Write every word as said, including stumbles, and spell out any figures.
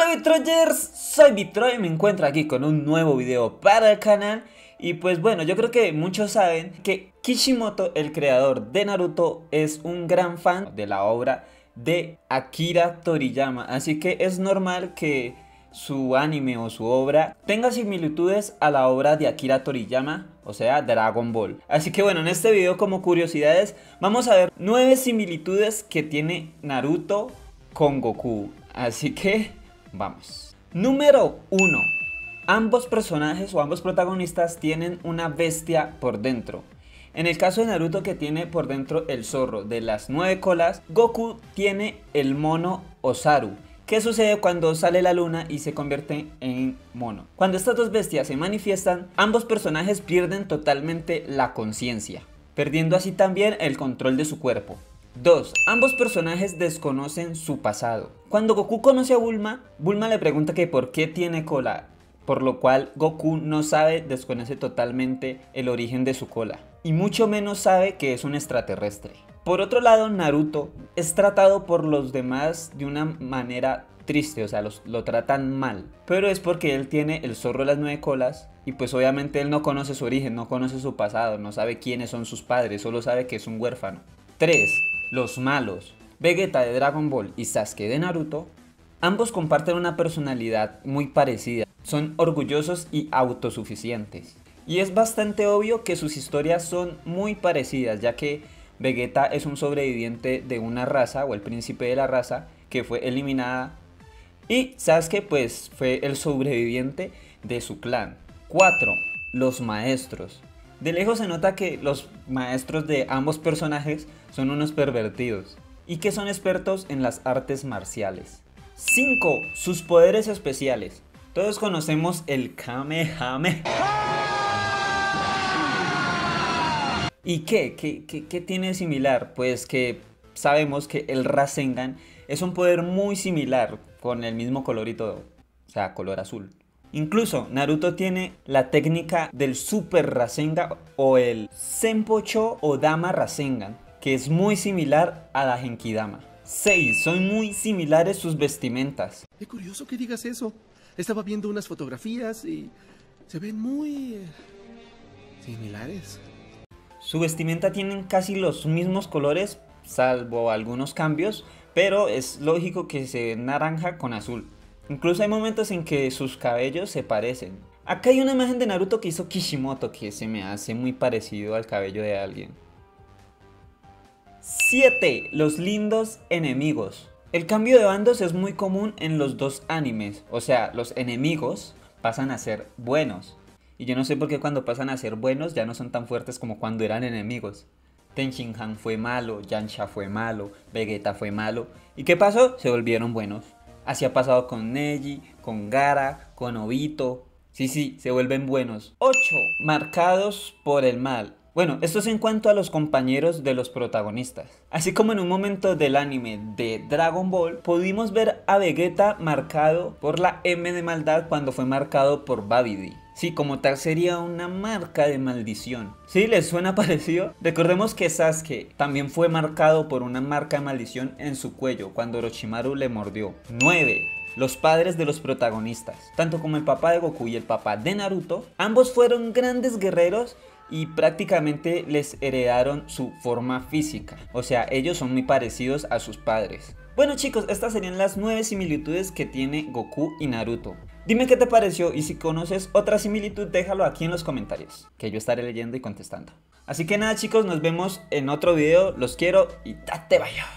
Hola Bitroyers, soy Bitroy y me encuentro aquí con un nuevo video para el canal. Y pues bueno, yo creo que muchos saben que Kishimoto, el creador de Naruto, es un gran fan de la obra de Akira Toriyama. Así que es normal que su anime o su obra tenga similitudes a la obra de Akira Toriyama, o sea, Dragon Ball. Así que bueno, en este video como curiosidades vamos a ver nueve similitudes que tiene Naruto con Goku. Así que vamos. Número uno. Ambos personajes o ambos protagonistas tienen una bestia por dentro. En el caso de Naruto, que tiene por dentro el zorro de las nueve colas, Goku tiene el mono Osaru. ¿Qué sucede cuando sale la luna y se convierte en mono? Cuando estas dos bestias se manifiestan, ambos personajes pierden totalmente la conciencia, perdiendo así también el control de su cuerpo. dos. Ambos personajes desconocen su pasado. Cuando Goku conoce a Bulma, Bulma le pregunta que por qué tiene cola, por lo cual Goku no sabe, desconoce totalmente el origen de su cola, y mucho menos sabe que es un extraterrestre. Por otro lado, Naruto es tratado por los demás de una manera triste, o sea, los, lo tratan mal, pero es porque él tiene el zorro de las nueve colas y pues obviamente él no conoce su origen, no conoce su pasado, no sabe quiénes son sus padres, solo sabe que es un huérfano. tres. Los malos. Vegeta de Dragon Ball y Sasuke de Naruto, ambos comparten una personalidad muy parecida, son orgullosos y autosuficientes. Y es bastante obvio que sus historias son muy parecidas, ya que Vegeta es un sobreviviente de una raza, o el príncipe de la raza, que fue eliminada, y Sasuke pues fue el sobreviviente de su clan. cuatro. Los maestros. De lejos se nota que los maestros de ambos personajes son unos pervertidos y que son expertos en las artes marciales. cinco. Sus poderes especiales. Todos conocemos el Kamehameha. ¿Y qué? ¿Qué, qué, qué tiene similar? Pues que sabemos que el Rasengan es un poder muy similar, con el mismo color y todo, o sea, color azul. Incluso Naruto tiene la técnica del Super Rasengan o el Senpocho o Dama Rasengan, que es muy similar a la Genkidama. seis. Son muy similares sus vestimentas. Qué curioso que digas eso. Estaba viendo unas fotografías y se ven muy eh, similares. Su vestimenta tienen casi los mismos colores, salvo algunos cambios, pero es lógico que se ve naranja con azul. Incluso hay momentos en que sus cabellos se parecen. Acá hay una imagen de Naruto que hizo Kishimoto que se me hace muy parecido al cabello de alguien. siete. Los lindos enemigos. El cambio de bandos es muy común en los dos animes, o sea, los enemigos pasan a ser buenos. Y yo no sé por qué cuando pasan a ser buenos ya no son tan fuertes como cuando eran enemigos. Tenshinhan fue malo, Yansha fue malo, Vegeta fue malo. ¿Y qué pasó? Se volvieron buenos. Así ha pasado con Neji, con Gaara, con Obito. Sí, sí, se vuelven buenos. ocho. Marcados por el mal. Bueno, esto es en cuanto a los compañeros de los protagonistas. Así como en un momento del anime de Dragon Ball, pudimos ver a Vegeta marcado por la M de maldad cuando fue marcado por Babidi. Sí, como tal sería una marca de maldición. ¿Sí? ¿Les suena parecido? Recordemos que Sasuke también fue marcado por una marca de maldición en su cuello cuando Orochimaru le mordió. nueve. Los padres de los protagonistas. Tanto como el papá de Goku y el papá de Naruto, ambos fueron grandes guerreros y prácticamente les heredaron su forma física. O sea, ellos son muy parecidos a sus padres. Bueno chicos, estas serían las nueve similitudes que tiene Goku y Naruto. Dime qué te pareció y si conoces otra similitud déjalo aquí en los comentarios, que yo estaré leyendo y contestando. Así que nada chicos, nos vemos en otro video, los quiero y date vaya.